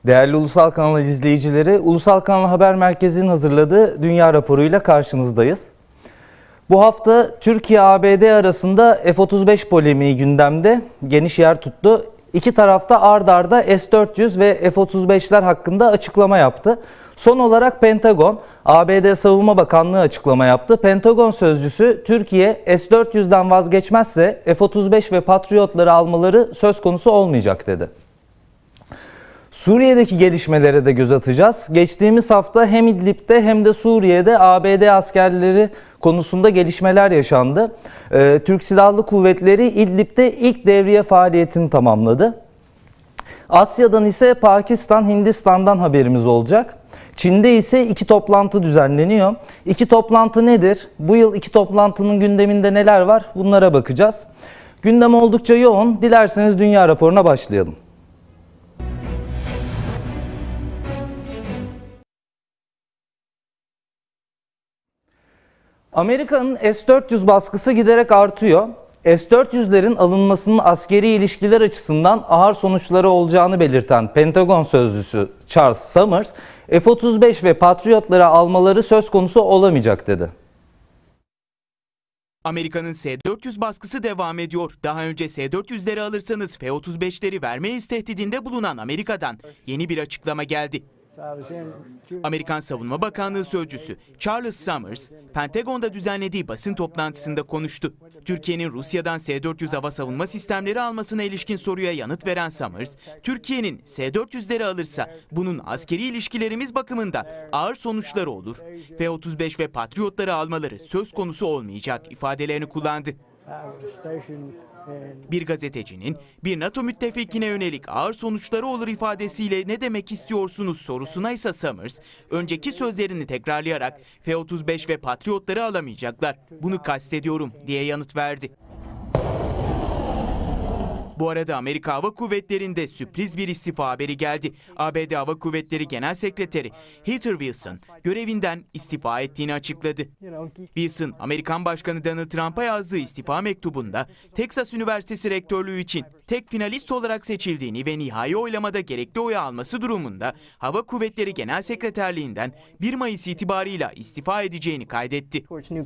Değerli Ulusal Kanal izleyicileri, Ulusal Kanal Haber Merkezi'nin hazırladığı Dünya Raporu'yla karşınızdayız. Bu hafta Türkiye-ABD arasında F-35 polemiği gündemde geniş yer tuttu. İki tarafta ard arda S-400 ve F-35'ler hakkında açıklama yaptı. Son olarak Pentagon, ABD Savunma Bakanlığı açıklama yaptı. Pentagon sözcüsü Türkiye S-400'den vazgeçmezse F-35 ve Patriotları almaları söz konusu olmayacak dedi. Suriye'deki gelişmelere de göz atacağız. Geçtiğimiz hafta hem İdlib'de hem de Suriye'de ABD askerleri konusunda gelişmeler yaşandı. Türk Silahlı Kuvvetleri İdlib'de ilk devriye faaliyetini tamamladı. Asya'dan ise Pakistan, Hindistan'dan haberimiz olacak. Çin'de ise iki toplantı düzenleniyor. İki toplantı nedir? Bu yıl iki toplantının gündeminde neler var? Bunlara bakacağız. Gündem oldukça yoğun. Dilerseniz dünya raporuna başlayalım. Amerika'nın S-400 baskısı giderek artıyor. S-400'lerin alınmasının askeri ilişkiler açısından ağır sonuçları olacağını belirten Pentagon sözcüsü Charles Summers, F-35 ve Patriotları almaları söz konusu olamayacak dedi. Amerika'nın S-400 baskısı devam ediyor. Daha önce S-400'leri alırsanız F-35'leri vermeyiz tehdidinde bulunan Amerika'dan yeni bir açıklama geldi. Amerikan Savunma Bakanlığı sözcüsü Charles Summers, Pentagon'da düzenlediği basın toplantısında konuştu. Türkiye'nin Rusya'dan S-400 hava savunma sistemleri almasına ilişkin soruya yanıt veren Summers, Türkiye'nin S-400'leri alırsa bunun askeri ilişkilerimiz bakımından ağır sonuçları olur. F-35 ve Patriotları almaları söz konusu olmayacak ifadelerini kullandı. Bir gazetecinin bir NATO müttefikine yönelik ağır sonuçları olur ifadesiyle ne demek istiyorsunuz sorusuna ise Summers, önceki sözlerini tekrarlayarak F-35 ve Patriotları alamayacaklar, bunu kastediyorum diye yanıt verdi. Bu arada Amerika Hava Kuvvetleri'nde sürpriz bir istifa haberi geldi. ABD Hava Kuvvetleri Genel Sekreteri Heather Wilson görevinden istifa ettiğini açıkladı. Wilson, Amerikan Başkanı Donald Trump'a yazdığı istifa mektubunda Texas Üniversitesi rektörlüğü için tek finalist olarak seçildiğini ve nihai oylamada gerekli oyu alması durumunda Hava Kuvvetleri Genel Sekreterliğinden 1 Mayıs itibarıyla istifa edeceğini kaydetti.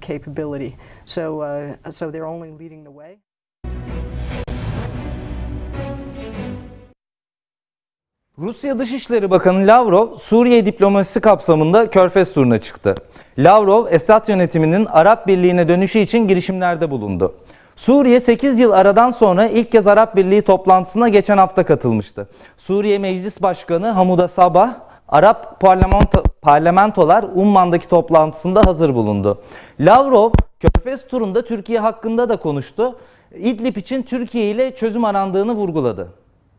Rusya Dışişleri Bakanı Lavrov, Suriye diplomasisi kapsamında Körfez turuna çıktı. Lavrov, Esad yönetiminin Arap Birliği'ne dönüşü için girişimlerde bulundu. Suriye 8 yıl aradan sonra ilk kez Arap Birliği toplantısına geçen hafta katılmıştı. Suriye Meclis Başkanı Hamuda Sabah, Arap parlamentolar Umman'daki toplantısında hazır bulundu. Lavrov, Körfez turunda Türkiye hakkında da konuştu. İdlib için Türkiye ile çözüm arandığını vurguladı.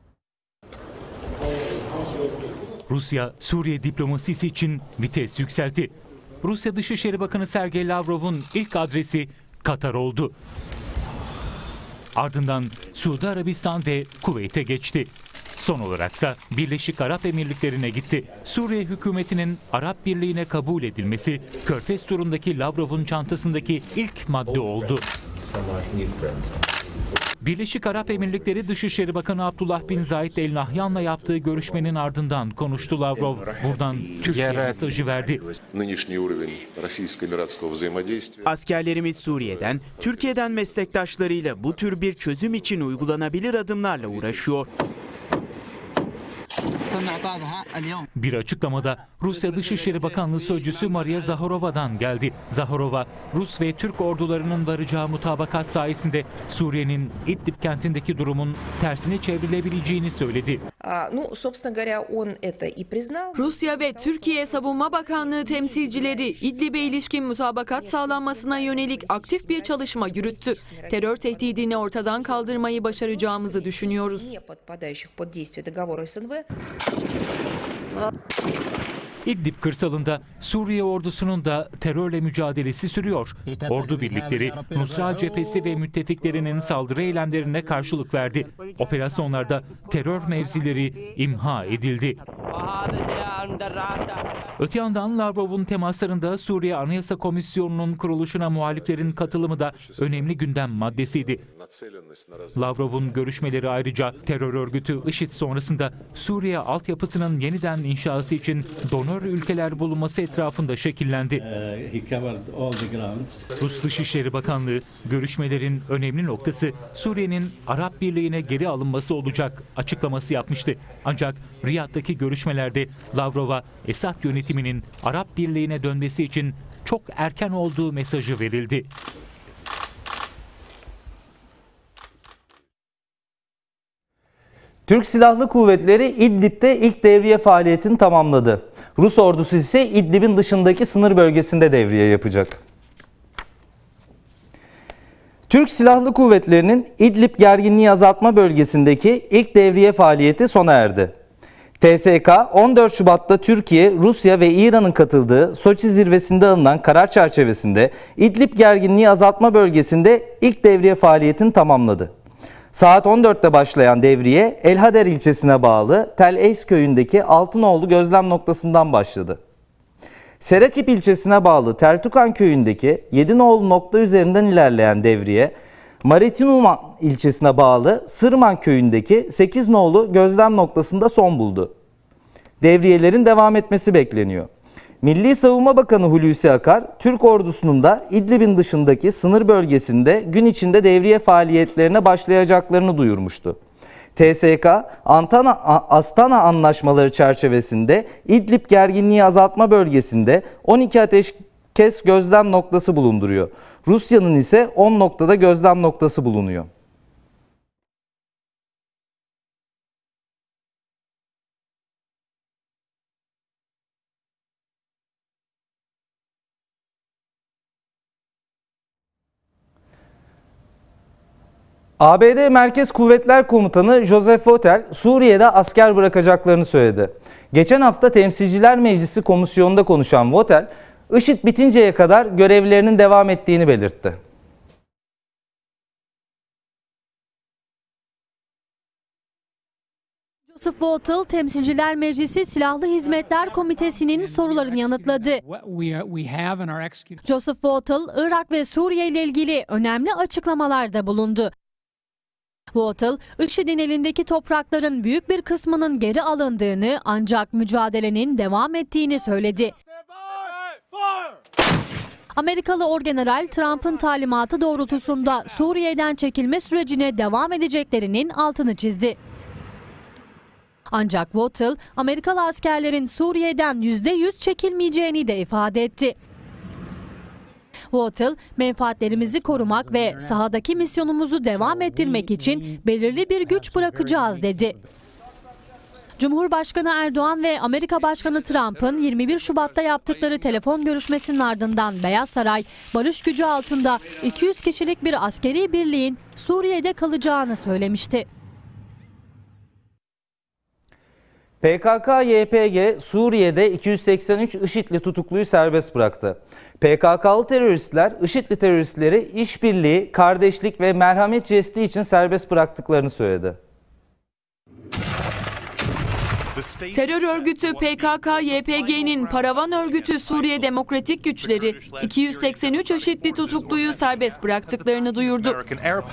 Rusya, Suriye diplomasisi için vites yükseltti. Rusya Dışişleri Bakanı Sergey Lavrov'un ilk adresi Katar oldu. Ardından Suudi Arabistan ve Kuveyt'e geçti. Son olaraksa Birleşik Arap Emirlikleri'ne gitti. Suriye hükümetinin Arap Birliği'ne kabul edilmesi Körfez turundaki Lavrov'un çantasındaki ilk madde oldu. Birleşik Arap Emirlikleri Dışişleri Bakanı Abdullah bin Zayed El Nahyan'la yaptığı görüşmenin ardından konuştu Lavrov. Buradan Türkiye mesajı verdi. Askerlerimiz Suriye'den, Türkiye'den meslektaşlarıyla bu tür bir çözüm için uygulanabilir adımlarla uğraşıyor. Bir açıklamada Rusya Dışişleri Bakanlığı Sözcüsü Maria Zaharova'dan geldi. Zaharova, Rus ve Türk ordularının varacağı mutabakat sayesinde Suriye'nin İdlib kentindeki durumun tersine çevrilebileceğini söyledi. Rusya ve Türkiye Savunma Bakanlığı temsilcileri İdlib'e ilişkin mutabakat sağlanmasına yönelik aktif bir çalışma yürüttü. Terör tehdidini ortadan kaldırmayı başaracağımızı düşünüyoruz. İdlib kırsalında Suriye ordusunun da terörle mücadelesi sürüyor. Ordu birlikleri Nusra Cephesi ve müttefiklerinin saldırı eylemlerine karşılık verdi. Operasyonlarda terör mevzileri imha edildi. Öte yandan Lavrov'un temaslarında Suriye Anayasa Komisyonu'nun kuruluşuna muhaliflerin katılımı da önemli gündem maddesiydi. Lavrov'un görüşmeleri ayrıca terör örgütü IŞİD sonrasında Suriye altyapısının yeniden inşası için donör ülkeler bulunması etrafında şekillendi. Rus Dışişleri Bakanlığı, görüşmelerin önemli noktası Suriye'nin Arap Birliği'ne geri alınması olacak açıklaması yapmıştı. Ancak Riyad'daki görüşmelerde Lavrov'a Esad yönetiminin Arap Birliği'ne dönmesi için çok erken olduğu mesajı verildi. Türk Silahlı Kuvvetleri İdlib'de ilk devriye faaliyetini tamamladı. Rus ordusu ise İdlib'in dışındaki sınır bölgesinde devriye yapacak. Türk Silahlı Kuvvetleri'nin İdlib gerginliği azaltma bölgesindeki ilk devriye faaliyeti sona erdi. TSK 14 Şubat'ta Türkiye, Rusya ve İran'ın katıldığı Soçi zirvesinde alınan karar çerçevesinde İdlib gerginliği azaltma bölgesinde ilk devriye faaliyetini tamamladı. Saat 14'te başlayan devriye El-Hader ilçesine bağlı Tel Eys köyündeki Altınoğlu gözlem noktasından başladı. Serakip ilçesine bağlı Teltukan köyündeki Yedinoğlu nokta üzerinden ilerleyen devriye, Maritinuma ilçesine bağlı Sırman köyündeki 8 nolu gözlem noktasında son buldu. Devriyelerin devam etmesi bekleniyor. Milli Savunma Bakanı Hulusi Akar, Türk ordusunun da İdlib'in dışındaki sınır bölgesinde gün içinde devriye faaliyetlerine başlayacaklarını duyurmuştu. TSK, Astana anlaşmaları çerçevesinde İdlib gerginliği azaltma bölgesinde 12 ateşkes gözlem noktası bulunduruyor. Rusya'nın ise 10 noktada gözlem noktası bulunuyor. ABD Merkez Kuvvetler Komutanı Joseph Votel, Suriye'de asker bırakacaklarını söyledi. Geçen hafta Temsilciler Meclisi Komisyonu'nda konuşan Votel, IŞİD bitinceye kadar görevlerinin devam ettiğini belirtti. Joseph Votel, Temsilciler Meclisi Silahlı Hizmetler Komitesi'nin sorularını yanıtladı. Joseph Votel, Irak ve Suriye ile ilgili önemli açıklamalarda bulundu. Votel, IŞİD'in elindeki toprakların büyük bir kısmının geri alındığını ancak mücadelenin devam ettiğini söyledi. Amerikalı Orgeneral Trump'ın talimatı doğrultusunda Suriye'den çekilme sürecine devam edeceklerinin altını çizdi. Ancak Votel, Amerikalı askerlerin Suriye'den %100 çekilmeyeceğini de ifade etti. Votel, menfaatlerimizi korumak ve sahadaki misyonumuzu devam ettirmek için belirli bir güç bırakacağız dedi. Cumhurbaşkanı Erdoğan ve Amerika Başkanı Trump'ın 21 Şubat'ta yaptıkları telefon görüşmesinin ardından Beyaz Saray, barış gücü altında 200 kişilik bir askeri birliğin Suriye'de kalacağını söylemişti. PKK-YPG Suriye'de 283 IŞİD'li tutukluyu serbest bıraktı. PKK'lı teröristler IŞİD'li teröristleri işbirliği, kardeşlik ve merhamet jesti için serbest bıraktıklarını söyledi. Terör örgütü PKK-YPG'nin paravan örgütü Suriye Demokratik Güçleri 283 IŞİD'li tutukluyu serbest bıraktıklarını duyurdu.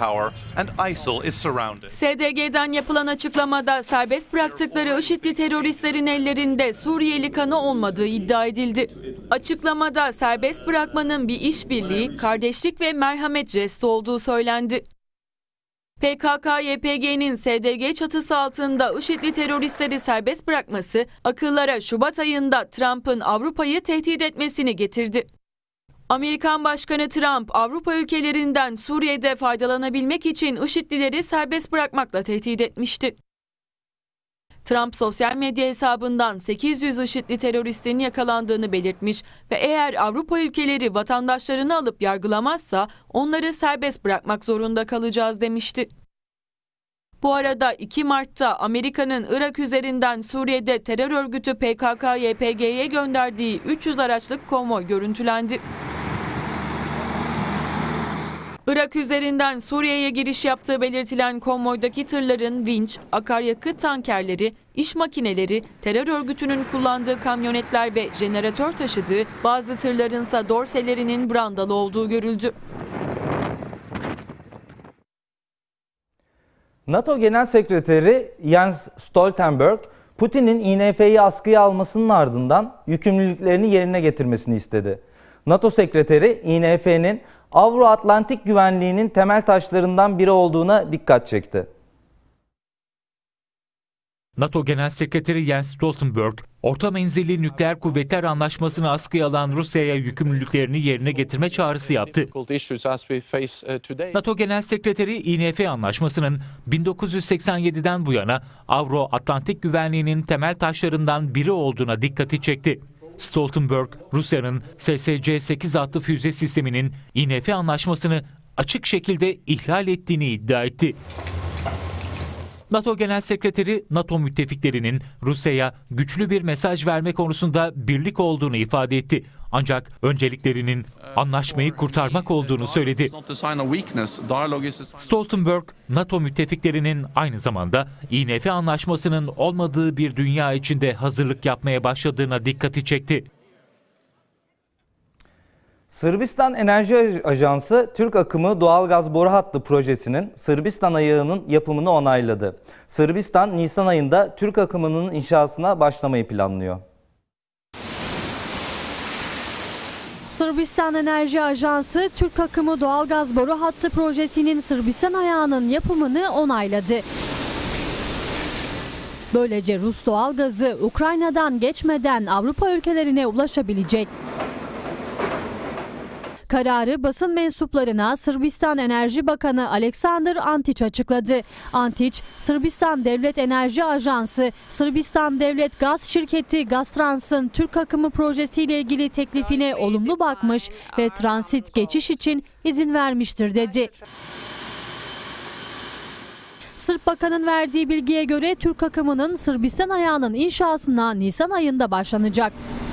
SDG'den yapılan açıklamada serbest bıraktıkları IŞİD'li teröristlerin ellerinde Suriyeli kanı olmadığı iddia edildi. Açıklamada serbest bırakmanın bir işbirliği, kardeşlik ve merhamet jesti olduğu söylendi. PKK-YPG'nin SDG çatısı altında IŞİD'li teröristleri serbest bırakması, akıllara Şubat ayında Trump'ın Avrupa'yı tehdit etmesini getirdi. Amerikan Başkanı Trump, Avrupa ülkelerinden Suriye'de faydalanabilmek için IŞİD'lileri serbest bırakmakla tehdit etmişti. Trump sosyal medya hesabından 800 IŞİD'li teröristin yakalandığını belirtmiş ve eğer Avrupa ülkeleri vatandaşlarını alıp yargılamazsa onları serbest bırakmak zorunda kalacağız demişti. Bu arada 2 Mart'ta Amerika'nın Irak üzerinden Suriye'de terör örgütü PKK-YPG'ye gönderdiği 300 araçlık konvoy görüntülendi. Irak üzerinden Suriye'ye giriş yaptığı belirtilen konvoydaki tırların vinç, akaryakıt tankerleri, iş makineleri, terör örgütünün kullandığı kamyonetler ve jeneratör taşıdığı, bazı tırlarınsa dorselerinin brandalı olduğu görüldü. NATO Genel Sekreteri Jens Stoltenberg, Putin'in INF'yi askıya almasının ardından yükümlülüklerini yerine getirmesini istedi. NATO Sekreteri, INF'nin Avro-Atlantik güvenliğinin temel taşlarından biri olduğuna dikkat çekti. NATO Genel Sekreteri Jens Stoltenberg, orta menzilli nükleer kuvvetler anlaşmasını askıya alan Rusya'ya yükümlülüklerini yerine getirme çağrısı yaptı. NATO Genel Sekreteri INF anlaşmasının 1987'den bu yana Avro-Atlantik güvenliğinin temel taşlarından biri olduğuna dikkati çekti. Stoltenberg, Rusya'nın SSC-8 adlı füze sisteminin INF anlaşmasını açık şekilde ihlal ettiğini iddia etti. NATO Genel Sekreteri, NATO müttefiklerinin Rusya'ya güçlü bir mesaj verme konusunda birlik olduğunu ifade etti. Ancak önceliklerinin anlaşmayı kurtarmak olduğunu söyledi. Stoltenberg, NATO müttefiklerinin aynı zamanda INF anlaşmasının olmadığı bir dünya içinde hazırlık yapmaya başladığına dikkati çekti. Sırbistan Enerji Ajansı, Türk akımı doğalgaz boru hattı projesinin Sırbistan ayağının yapımını onayladı. Sırbistan, Nisan ayında Türk akımının inşasına başlamayı planlıyor. Sırbistan Enerji Ajansı, Türk akımı doğalgaz boru hattı projesinin Sırbistan ayağının yapımını onayladı. Böylece Rus doğalgazı Ukrayna'dan geçmeden Avrupa ülkelerine ulaşabilecek. Kararı basın mensuplarına Sırbistan Enerji Bakanı Aleksandar Antić açıkladı. Antić, Sırbistan Devlet Enerji Ajansı, Sırbistan Devlet Gaz Şirketi Gaztrans'ın Türk akımı projesiyle ilgili teklifine olumlu bakmış ve transit geçiş için izin vermiştir dedi. Sırp Bakan'ın verdiği bilgiye göre Türk akımının Sırbistan ayağının inşasına Nisan ayında başlanacak.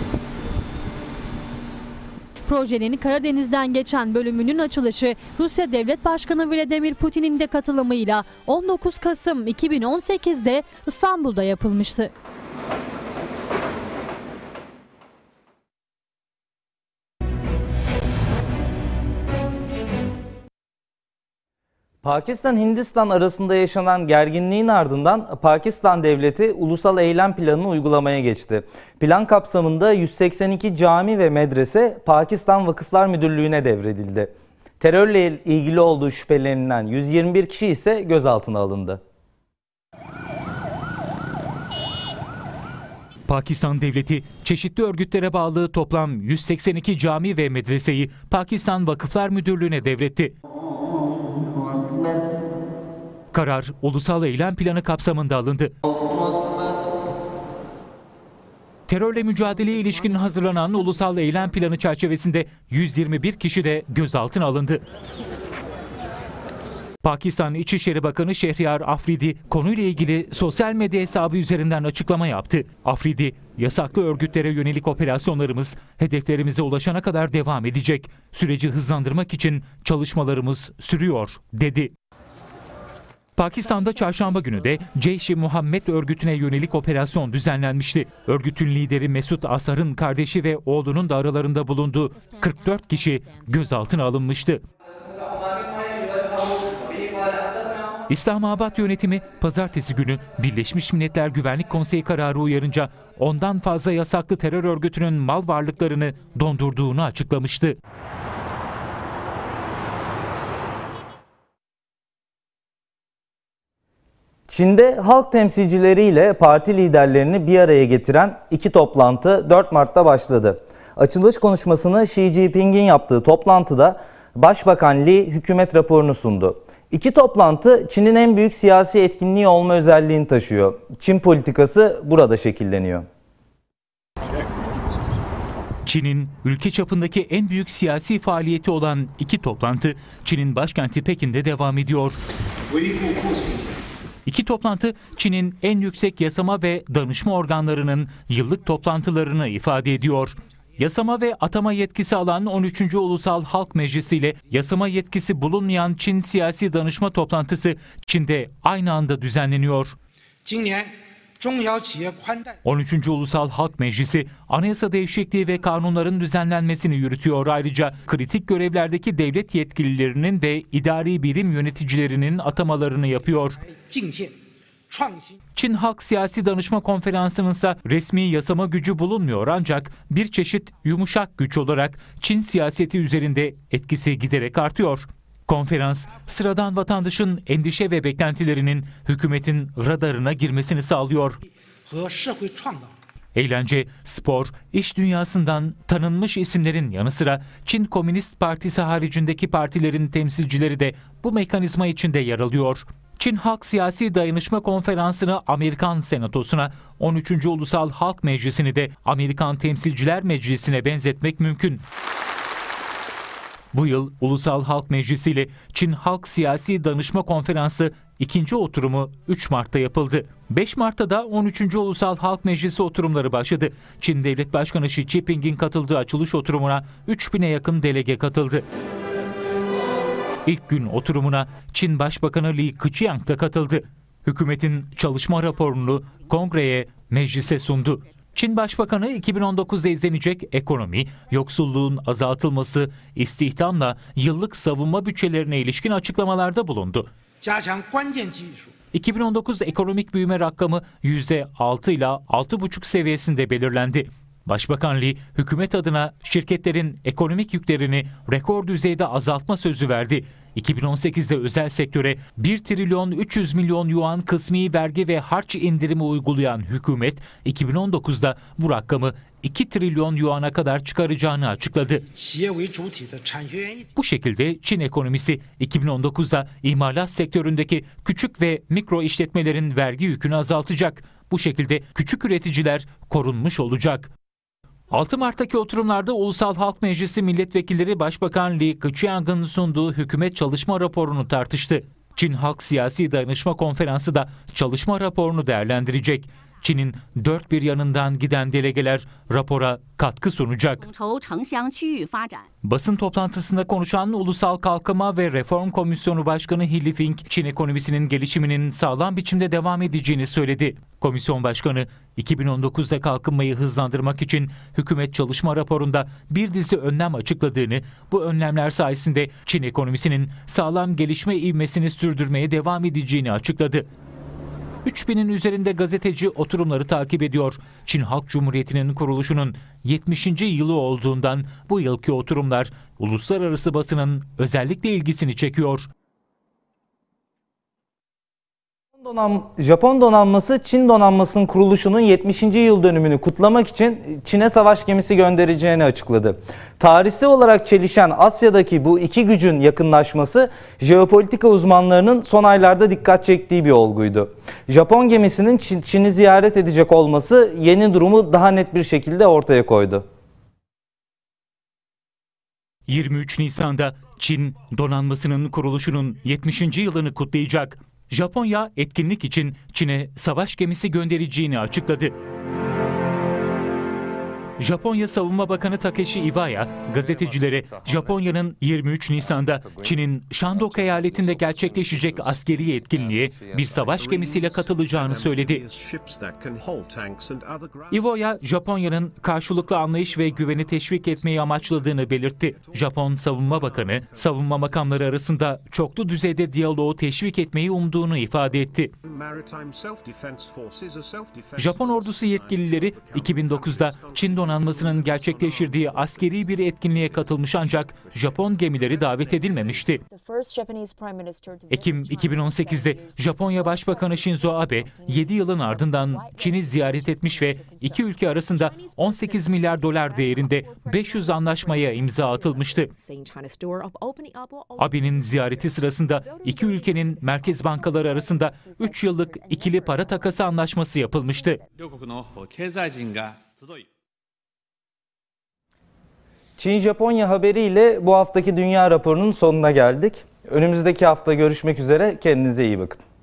Projenin Karadeniz'den geçen bölümünün açılışı Rusya Devlet Başkanı Vladimir Putin'in de katılımıyla 19 Kasım 2018'de İstanbul'da yapılmıştı. Pakistan-Hindistan arasında yaşanan gerginliğin ardından Pakistan devleti ulusal eylem planını uygulamaya geçti. Plan kapsamında 182 cami ve medrese Pakistan Vakıflar Müdürlüğü'ne devredildi. Terörle ilgili olduğu şüphelenilen 121 kişi ise gözaltına alındı. Pakistan devleti çeşitli örgütlere bağlı toplam 182 cami ve medreseyi Pakistan Vakıflar Müdürlüğü'ne devretti. Karar ulusal eylem planı kapsamında alındı. Terörle mücadeleye ilişkin hazırlanan ulusal eylem planı çerçevesinde 121 kişi de gözaltına alındı. Pakistan İçişleri Bakanı Şehriyar Afridi konuyla ilgili sosyal medya hesabı üzerinden açıklama yaptı. Afridi, yasaklı örgütlere yönelik operasyonlarımız hedeflerimize ulaşana kadar devam edecek. Süreci hızlandırmak için çalışmalarımız sürüyor, dedi. Pakistan'da çarşamba günü de Ceyş-i Muhammed örgütüne yönelik operasyon düzenlenmişti. Örgütün lideri Mesut Asar'ın kardeşi ve oğlunun da aralarında bulunduğu 44 kişi gözaltına alınmıştı. İslamabad yönetimi pazartesi günü Birleşmiş Milletler Güvenlik Konseyi kararı uyarınca ondan fazla yasaklı terör örgütünün mal varlıklarını dondurduğunu açıklamıştı. Çin'de halk temsilcileriyle parti liderlerini bir araya getiren iki toplantı 4 Mart'ta başladı. Açılış konuşmasını Xi Jinping'in yaptığı toplantıda Başbakan Li hükümet raporunu sundu. İki toplantı Çin'in en büyük siyasi etkinliği olma özelliğini taşıyor. Çin politikası burada şekilleniyor. Çin'in ülke çapındaki en büyük siyasi faaliyeti olan iki toplantı Çin'in başkenti Pekin'de devam ediyor. İki toplantı Çin'in en yüksek yasama ve danışma organlarının yıllık toplantılarını ifade ediyor. Yasama ve atama yetkisi alan 13. Ulusal Halk Meclisi ile yasama yetkisi bulunmayan Çin siyasi danışma toplantısı Çin'de aynı anda düzenleniyor. 13. Ulusal Halk Meclisi anayasa değişikliği ve kanunların düzenlenmesini yürütüyor. Ayrıca kritik görevlerdeki devlet yetkililerinin ve idari birim yöneticilerinin atamalarını yapıyor. Çin Halk Siyasi Danışma Konferansı'nın ise resmi yasama gücü bulunmuyor ancak bir çeşit yumuşak güç olarak Çin siyaseti üzerinde etkisi giderek artıyor. Konferans, sıradan vatandaşın endişe ve beklentilerinin hükümetin radarına girmesini sağlıyor. Eğlence, spor, iş dünyasından tanınmış isimlerin yanı sıra Çin Komünist Partisi haricindeki partilerin temsilcileri de bu mekanizma içinde yer alıyor. Çin Halk Siyasi Dayanışma Konferansı'nı Amerikan Senatosu'na, 13. Ulusal Halk Meclisi'ni de Amerikan Temsilciler Meclisi'ne benzetmek mümkün. Bu yıl Ulusal Halk Meclisi ile Çin Halk Siyasi Danışma Konferansı ikinci oturumu 3 Mart'ta yapıldı. 5 Mart'ta da 13. Ulusal Halk Meclisi oturumları başladı. Çin Devlet Başkanı Xi Jinping'in katıldığı açılış oturumuna 3000'e yakın delege katıldı. İlk gün oturumuna Çin Başbakanı Li Keqiang da katıldı. Hükümetin çalışma raporunu kongreye, meclise sundu. Çin Başbakanı 2019'da izlenecek ekonomi, yoksulluğun azaltılması, istihdamla yıllık savunma bütçelerine ilişkin açıklamalarda bulundu. 2019 ekonomik büyüme rakamı %6 ile 6,5 seviyesinde belirlendi. Başbakan Li, hükümet adına şirketlerin ekonomik yüklerini rekor düzeyde azaltma sözü verdi. 2018'de özel sektöre 1 trilyon 300 milyon yuan kısmi vergi ve harç indirimi uygulayan hükümet, 2019'da bu rakamı 2 trilyon yuana kadar çıkaracağını açıkladı. Bu şekilde Çin ekonomisi 2019'da imalat sektöründeki küçük ve mikro işletmelerin vergi yükünü azaltacak. Bu şekilde küçük üreticiler korunmuş olacak. 6 Mart'taki oturumlarda Ulusal Halk Meclisi milletvekilleri Başbakan Li Keqiang'ın sunduğu hükümet çalışma raporunu tartıştı. Çin Halk Siyasi Dayanışma Konferansı da çalışma raporunu değerlendirecek. Çin'in dört bir yanından giden delegeler rapora katkı sunacak. Basın toplantısında konuşan Ulusal Kalkınma ve Reform Komisyonu Başkanı He Lifeng, Çin ekonomisinin gelişiminin sağlam biçimde devam edeceğini söyledi. Komisyon Başkanı, 2019'da kalkınmayı hızlandırmak için hükümet çalışma raporunda bir dizi önlem açıkladığını, bu önlemler sayesinde Çin ekonomisinin sağlam gelişme ivmesini sürdürmeye devam edeceğini açıkladı. 3000'in üzerinde gazeteci oturumları takip ediyor. Çin Halk Cumhuriyeti'nin kuruluşunun 70. yılı olduğundan bu yılki oturumlar uluslararası basının özellikle ilgisini çekiyor. Japon donanması Çin donanmasının kuruluşunun 70. yıl dönümünü kutlamak için Çin'e savaş gemisi göndereceğini açıkladı. Tarihsel olarak çelişen Asya'daki bu iki gücün yakınlaşması jeopolitika uzmanlarının son aylarda dikkat çektiği bir olguydu. Japon gemisinin Çin'i ziyaret edecek olması yeni durumu daha net bir şekilde ortaya koydu. 23 Nisan'da Çin donanmasının kuruluşunun 70. yılını kutlayacak. Japonya etkinlik için Çin'e savaş gemisi göndereceğini açıkladı. Japonya Savunma Bakanı Takeshi Iwaya gazetecilere Japonya'nın 23 Nisan'da Çin'in Shandong eyaletinde gerçekleşecek askeri etkinliğe bir savaş gemisiyle katılacağını söyledi. Iwaya, Japonya'nın karşılıklı anlayış ve güveni teşvik etmeyi amaçladığını belirtti. Japon Savunma Bakanı, savunma makamları arasında çoklu düzeyde diyaloğu teşvik etmeyi umduğunu ifade etti. Japon ordusu yetkilileri 2009'da Çin donanmasının gerçekleştirdiği askeri bir etkinliğe katılmış ancak Japon gemileri davet edilmemişti. Ekim 2018'de Japonya Başbakanı Shinzo Abe 7 yılın ardından Çin'i ziyaret etmiş ve iki ülke arasında 18 milyar dolar değerinde 500 anlaşmaya imza atılmıştı. Abe'nin ziyareti sırasında iki ülkenin merkez bankaları arasında 3 yıllık ikili para takası anlaşması yapılmıştı. Çin-Japonya haberiyle bu haftaki Dünya Raporu'nun sonuna geldik. Önümüzdeki hafta görüşmek üzere. Kendinize iyi bakın.